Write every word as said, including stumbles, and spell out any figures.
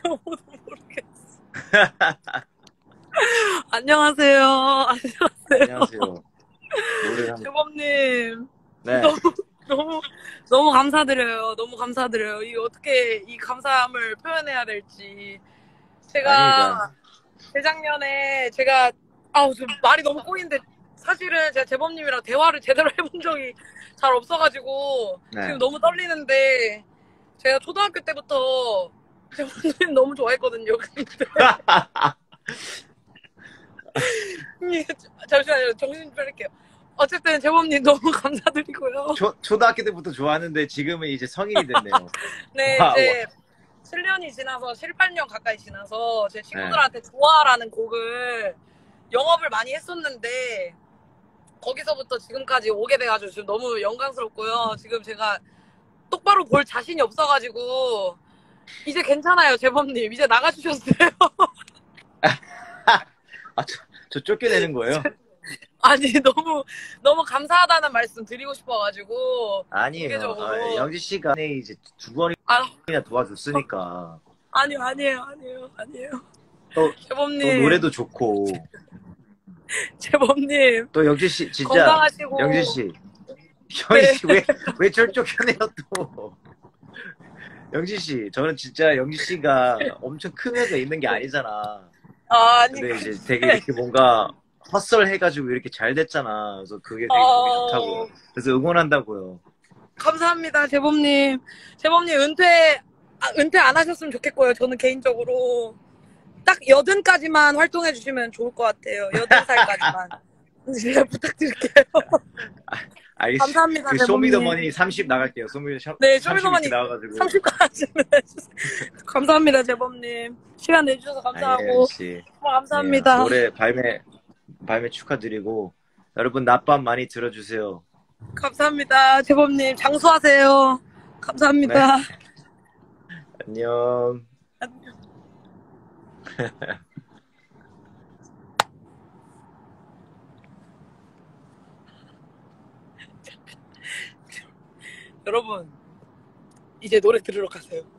아무도 모르겠어. 안녕하세요. 안녕하세요. 안녕하세요. 노래를 한... 재범님. 네. 너무, 너무, 너무 감사드려요. 너무 감사드려요. 이 어떻게 이 감사함을 표현해야 될지. 아닙니다. 제가 재작년에 제가, 아우, 좀 말이 너무 꼬이는데 사실은 제가 재범님이랑 대화를 제대로 해본 적이 잘 없어가지고 네. 지금 너무 떨리는데 제가 초등학교 때부터 재범님 너무 좋아했거든요. 근데 잠시만요. 정신 좀 차릴게요. 어쨌든 재범님 너무 감사드리고요. 초, 초등학교 때부터 좋아하는데 지금은 이제 성인이 됐네요. 네, 와, 이제 와. 칠 년이 지나서 칠, 팔 년 가까이 지나서 제 친구들한테 네. 좋아라는 곡을 영업을 많이 했었는데 거기서부터 지금까지 오게 돼가지고 지금 너무 영광스럽고요. 지금 제가 똑바로 볼 자신이 없어가지고 이제 괜찮아요, 재범님. 이제 나가주셨어요. 아, 저, 저 쫓겨내는 거예요? 아니 너무 너무 감사하다는 말씀 드리고 싶어가지고. 아니에요. 아, 영지 씨가 이제 두 번이나 아, 도와줬으니까. 아니요, 아니에요, 아니에요, 아니에요. 또, 재범님. 또 노래도 좋고. 재범님. 또 영지 씨 진짜. 건강하시고. 영지 씨. 영지 씨 왜 왜 절 쫓겨내요 또? 영지 씨, 저는 진짜 영지 씨가 엄청 큰 회사 있는 게 아니잖아. 아, 아니. 근데 이제 되게 이렇게 뭔가 헛설 해가지고 이렇게 잘 됐잖아. 그래서 그게 되게 어... 보기 좋다고. 그래서 응원한다고요. 감사합니다, 재범님. 재범님 은퇴 아, 은퇴 안 하셨으면 좋겠고요. 저는 개인적으로 딱 여든까지만 활동해 주시면 좋을 것 같아요. 여든 살까지만. 진짜 부탁드릴게요. 아, 알겠습니다. 감사합니다, 그 재범님. 쇼미더머니 삼십 나갈게요. 쇼미, 네, 쇼미더머니 나와가지고. 삼십까지는 해주세요. 감사합니다, 재범님. 시간 내주셔서 감사하고. 아니, 정말 감사합니다. 네, 올해 발매 발매 축하드리고 여러분 낮밤 많이 들어주세요. 감사합니다, 재범님. 장수하세요. 감사합니다. 네. 안녕. 안녕. 여러분, 이제 노래 들으러 가세요.